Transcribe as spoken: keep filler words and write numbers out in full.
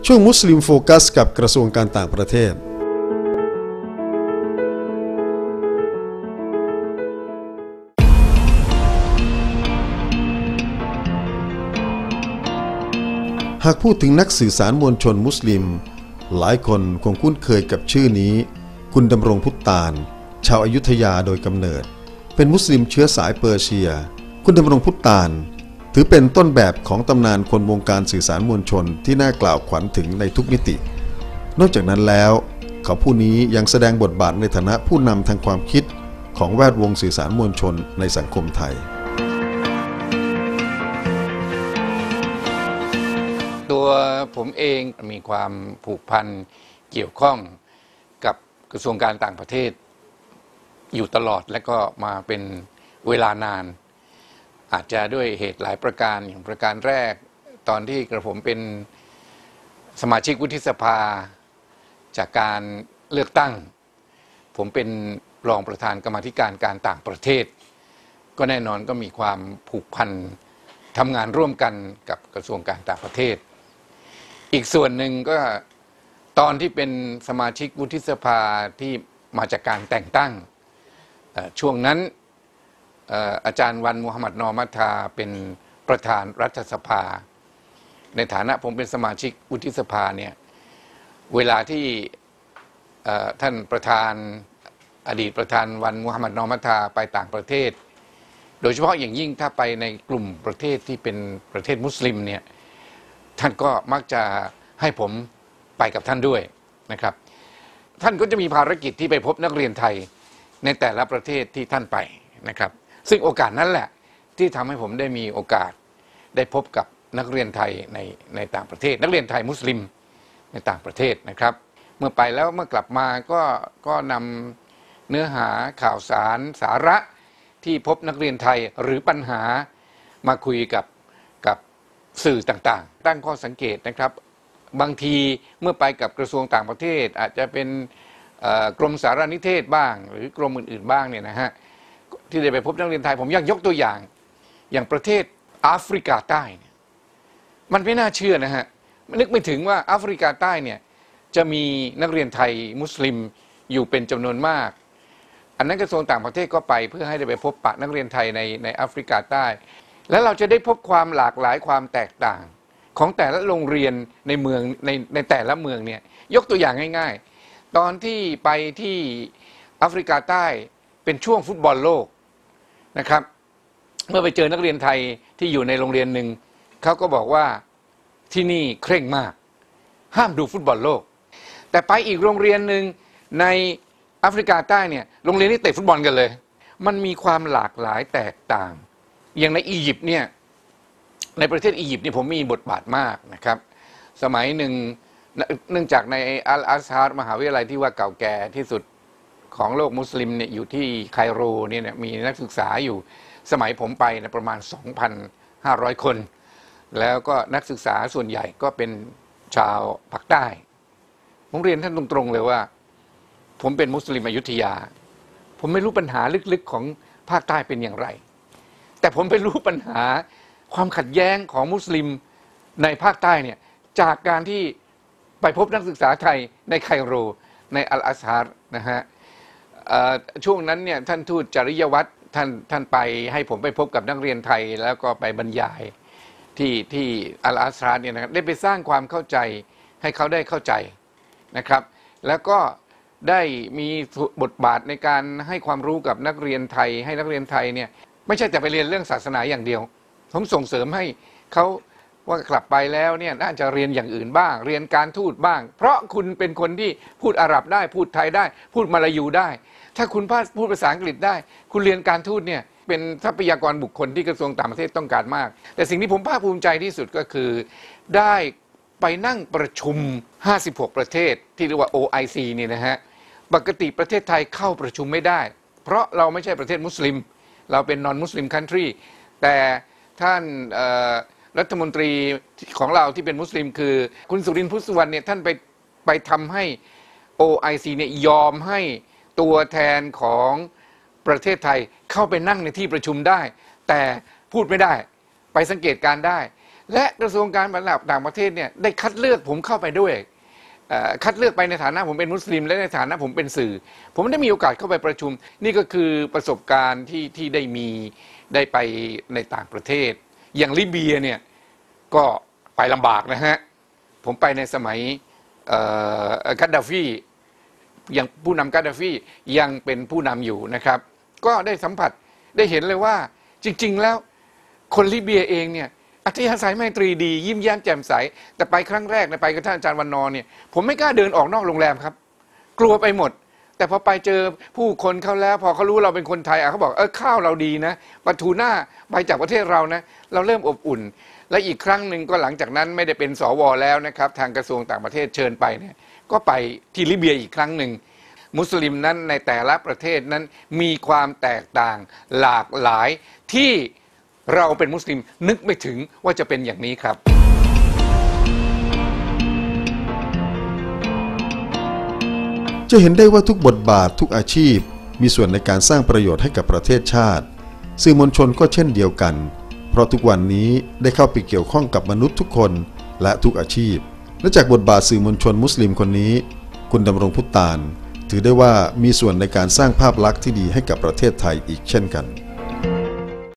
ช่วงมุสลิมโฟกัสกับกระทรวงการต่างประเทศหากพูดถึงนักสื่อสารมวลชนมุสลิมหลายคนคงคุ้นเคยกับชื่อนี้คุณดำรงพุตตานชาวอยุธยาโดยกำเนิดเป็นมุสลิมเชื้อสายเปอร์เซียคุณดำรงพุตตานถือเป็นต้นแบบของตำนานคนวงการสื่อสารมวลชนที่น่ากล่าวขวัญถึงในทุกมิตินอกจากนั้นแล้วเขาผู้นี้ยังแสดงบทบาทในฐานะผู้นำทางความคิดของแวดวงสื่อสารมวลชนในสังคมไทยตัวผมเองมีความผูกพันเกี่ยวข้องกับกระทรวงการต่างประเทศอยู่ตลอดและก็มาเป็นเวลานานอาจจะด้วยเหตุหลายประการอย่างประการแรกตอนที่กระผมเป็นสมาชิกวุฒิสภาจากการเลือกตั้งผมเป็นรองประธานกรรมาธิการการต่างประเทศก็แน่นอนก็มีความผูกพันทำงานร่วมกันกับกระทรวงการต่างประเทศอีกส่วนหนึ่งก็ตอนที่เป็นสมาชิกวุฒิสภาที่มาจากการแต่งตั้งช่วงนั้นอาจารย์วันมุฮัมมัดนอมัทธาเป็นประธานรัฐสภาในฐานะผมเป็นสมาชิกวุฒิสภาเนี่ยเวลาที่ท่านประธานอดีตประธานวันมุฮัมมัดนอมัทธาไปต่างประเทศโดยเฉพาะอย่างยิ่งถ้าไปในกลุ่มประเทศที่เป็นประเทศมุสลิมเนี่ยท่านก็มักจะให้ผมไปกับท่านด้วยนะครับท่านก็จะมีภารกิจที่ไปพบนักเรียนไทยในแต่ละประเทศที่ท่านไปนะครับซึ่งโอกาสนั้นแหละที่ทำให้ผมได้มีโอกาสได้พบกับนักเรียนไทยในในต่างประเทศนักเรียนไทยมุสลิมในต่างประเทศนะครับเมื่อไปแล้วเมื่อกลับมาก็ก็นำเนื้อหาข่าวสารสาระที่พบนักเรียนไทยหรือปัญหามาคุยกับกับสื่อต่างๆตั้งข้อสังเกตนะครับบางทีเมื่อไปกับกระทรวงต่างประเทศอาจจะเป็นกรมสารนิเทศบ้างหรือกรมอื่นๆบ้างเนี่ยนะฮะที่ได้ไปพบนักเรียนไทยผมอยากยกตัวอย่างอย่างประเทศแอฟริกาใต้เนี่ยมันไม่น่าเชื่อนะฮะนึกไม่ถึงว่าแอฟริกาใต้เนี่ยจะมีนักเรียนไทยมุสลิมอยู่เป็นจำนวนมากอันนั้นกระทรวงต่างประเทศก็ไปเพื่อให้ได้ไปพบปะนักเรียนไทยในในแอฟริกาใต้แล้วเราจะได้พบความหลากหลายความแตกต่างของแต่ละโรงเรียนในเมืองในในแต่ละเมืองเนี่ยยกตัวอย่างง่ายๆตอนที่ไปที่แอฟริกาใต้เป็นช่วงฟุตบอลโลกนะครับเมื่อไปเจอนักเรียนไทยที่อยู่ในโรงเรียนหนึ่งเขาก็บอกว่าที่นี่เคร่งมากห้ามดูฟุตบอลโลกแต่ไปอีกโรงเรียนหนึ่งในแอฟริกาใต้เนี่ยโรงเรียนนี้เตะฟุตบอลกันเลยมันมีความหลากหลายแตกต่างอย่างในอียิปต์เนี่ยในประเทศอียิปต์นี่ผมมีบทบาทมากนะครับสมัยหนึ่งเนื่องจากในอัลอาซฮาร์มหาวิทยาลัยที่ว่าเก่าแก่ที่สุดของโลกมุสลิมเนี่ยอยู่ที่ไคโรเนี่ยมีนักศึกษาอยู่สมัยผมไปนะประมาณ สองพันห้าร้อย คนแล้วก็นักศึกษาส่วนใหญ่ก็เป็นชาวภาคใต้ผมเรียนท่านตรงๆเลยว่าผมเป็นมุสลิมอยุธยาผมไม่รู้ปัญหาลึกๆของภาคใต้เป็นอย่างไรแต่ผมไปรู้ปัญหาความขัดแย้งของมุสลิมในภาคใต้เนี่ยจากการที่ไปพบนักศึกษาไทยในไคโรในอัลอาซฮาร์นะฮะช่วงนั้นเนี่ยท่านทูตจริยวัฒน์ท่านท่านไปให้ผมไปพบกับนักเรียนไทยแล้วก็ไปบรรยายที่ที่อัลอาซฮาร์เนี่ยนะครับได้ไปสร้างความเข้าใจให้เขาได้เข้าใจนะครับแล้วก็ได้มีบทบาทในการให้ความรู้กับนักเรียนไทยให้นักเรียนไทยเนี่ยไม่ใช่แต่ไปเรียนเรื่องศาสนาอย่างเดียวผมส่งเสริมให้เขาว่ากลับไปแล้วเนี่ยน่าจะเรียนอย่างอื่นบ้างเรียนการทูตบ้างเพราะคุณเป็นคนที่พูดอาหรับได้พูดไทยได้พูดมาลายูได้ถ้าคุณพูดภาษาอังกฤษได้คุณเรียนการทูตเนี่ยเป็นทรัพยากรบุคคลที่กระทรวงต่างประเทศต้องการมากแต่สิ่งที่ผมภาคภูมิใจที่สุดก็คือได้ไปนั่งประชุมห้าสิบหกประเทศที่เรียกว่า โอ ไอ ซี นี่นะฮะปกติประเทศไทยเข้าประชุมไม่ได้เพราะเราไม่ใช่ประเทศมุสลิมเราเป็น non Muslim country แต่ท่านรัฐมนตรีของเราที่เป็นมุสลิมคือคุณสุรินทร์ พุทธสุวรรณเนี่ยท่านไปไปทำให้ โอ ไอ ซี เนี่ยยอมให้ตัวแทนของประเทศไทยเข้าไปนั่งในที่ประชุมได้แต่พูดไม่ได้ไปสังเกตการได้และกระทรวงการต่างประเทศเนี่ยได้คัดเลือกผมเข้าไปด้วยคัดเลือกไปในฐานะผมเป็นมุสลิมและในฐานะผมเป็นสื่อผมได้มีโอกาสเข้าไปประชุมนี่ก็คือประสบการณ์ที่ที่ได้มีได้ไปในต่างประเทศอย่างลิเบียเนี่ยก็ไปลำบากนะฮะผมไปในสมัยกัดดาฟียังผู้นำกัดดาฟียังเป็นผู้นำอยู่นะครับก็ได้สัมผัสได้เห็นเลยว่าจริงๆแล้วคนลิเบียเองเนี่ยอัธยาศัยไมตรีดียิ้มแย้มแจ่มใสแต่ไปครั้งแรกไปกับท่านอาจารย์วันนอเนี่ยผมไม่กล้าเดินออกนอกโรงแรมครับกลัวไปหมดแต่พอไปเจอผู้คนเขาแล้วพอเขารู้เราเป็นคนไทยเขาบอกเออข้าวเราดีนะปลาทูน่าไปจากประเทศเรานะเราเริ่มอบอุ่นและอีกครั้งหนึ่งก็หลังจากนั้นไม่ได้เป็นสวแล้วนะครับทางกระทรวงต่างประเทศเชิญไปเนี่ยก็ไปที่ลิเบียอีกครั้งหนึ่งมุสลิมนั้นในแต่ละประเทศนั้นมีความแตกต่างหลากหลายที่เราเป็นมุสลิมนึกไม่ถึงว่าจะเป็นอย่างนี้ครับจะเห็นได้ว่าทุกบทบาททุกอาชีพมีส่วนในการสร้างประโยชน์ให้กับประเทศชาติสื่อมวลชนก็เช่นเดียวกันเพราะทุกวันนี้ได้เข้าไปเกี่ยวข้องกับมนุษย์ทุกคนและทุกอาชีพและจากบทบาทสื่อมวลชนมุสลิมคนนี้คุณดำรงพุตานถือได้ว่ามีส่วนในการสร้างภาพลักษณ์ที่ดีให้กับประเทศไทยอีกเช่นกัน